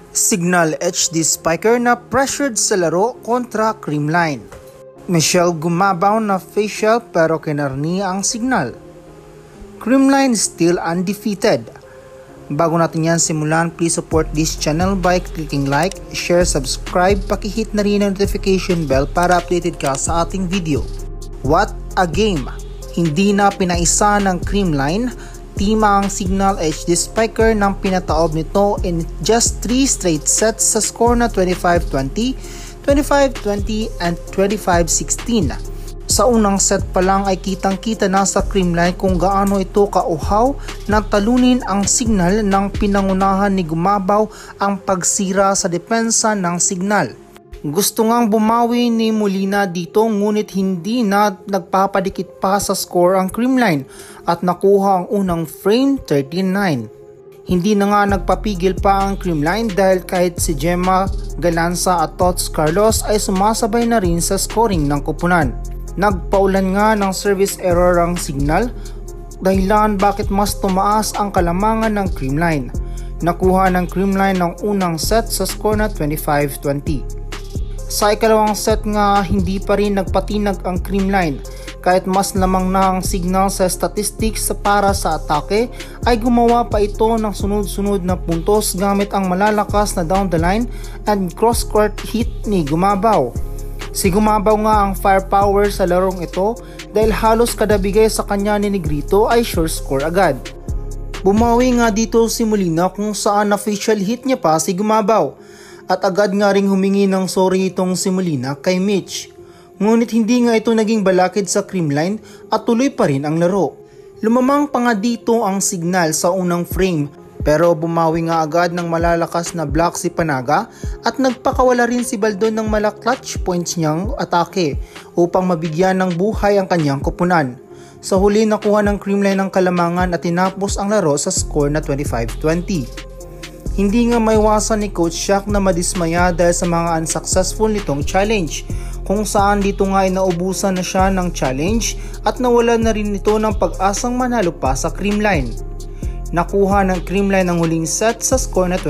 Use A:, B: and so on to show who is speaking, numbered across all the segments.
A: Signal HD Spiker na pressured sa laro kontra Creamline. Michelle gumabaw na facial pero kinarni ang Signal. Creamline still undefeated. Bago natin yan simulan, please support this channel by clicking like, share, subscribe, pakihit na rin ang notification bell para updated ka sa ating video. What a game! Hindi na pinaisa ng Creamline, tima ang Signal HD Spiker nang pinataob nito in just 3 straight sets sa score na 25-20, 25-20 and 25-16. Sa unang set pa lang ay kitang-kita na sa Creamline kung gaano ito kauhaw na talunin ang Signal nang pinangunahan ni Gumabaw ang pagsira sa depensa ng Signal. Gusto ngang bumawi ni Molina dito ngunit hindi na nagpapadikit pa sa score ang Creamline at nakuha ang unang frame 39. Hindi na nga nagpapigil pa ang Creamline dahil kahit si Gemma Galanza at Tots Carlos ay sumasabay na rin sa scoring ng koponan. Nagpaulan nga ng service error ang Signal, dahilan bakit mas tumaas ang kalamangan ng Creamline. Nakuha ng Creamline ng unang set sa score na 25-20. Sa ikalawang set nga hindi pa rin nagpatinag ang Creamline. Kahit mas lamang na ang Signal sa statistics para sa atake, ay gumawa pa ito ng sunod-sunod na puntos gamit ang malalakas na down the line and cross-court hit ni Gumabaw. Si Gumabaw nga ang firepower sa larong ito dahil halos kada bigay sa kanya ni Negrito ay sure score agad. Bumawi nga dito si Molina kung saan na facial hit niya pa si Gumabaw at agad nga ring humingi ng sorry itong si Molina kay Mitch. Ngunit hindi nga ito naging balakid sa Creamline at tuloy pa rin ang laro. Lumamang pa nga dito ang Signal sa unang frame pero bumawi nga agad ng malalakas na block si Panaga at nagpakawala rin si Baldon ng clutch points niyang atake upang mabigyan ng buhay ang kanyang koponan. Sa huli nakuha ng Creamline ng kalamangan at tinapos ang laro sa score na 25-20. Hindi nga maiwasan ni Coach Shaq na madismaya dahil sa mga unsuccessful nitong challenge, kung saan dito nga ay naubusan na siya ng challenge at nawala na rin ito ng pag-asang manalo pa sa Creamline. Nakuha ng Creamline ang huling set sa score na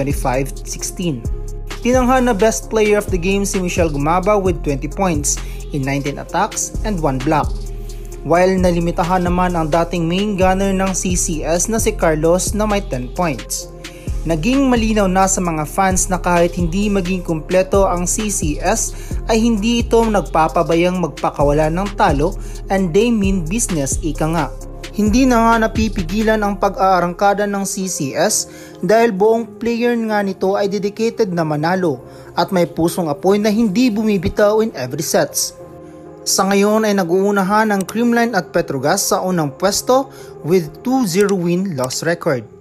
A: 25-16. Tinanghan na best player of the game si Michelle Gumabaw with 20 points in 19 attacks and 1 block. While nalimitahan naman ang dating main gunner ng CCS na si Carlos na may 10 points. Naging malinaw na sa mga fans na kahit hindi maging kumpleto ang CCS ay hindi ito nagpapabayang magpakawala ng talo and they mean business ika nga. Hindi na nga napipigilan ang pag-aarangkada ng CCS dahil buong player nga nito ay dedicated na manalo at may pusong apoy na hindi bumibitaw in every sets. Sa ngayon ay nag-uunahan ang Creamline at Petrogas sa unang pwesto with 2-0 win-loss record.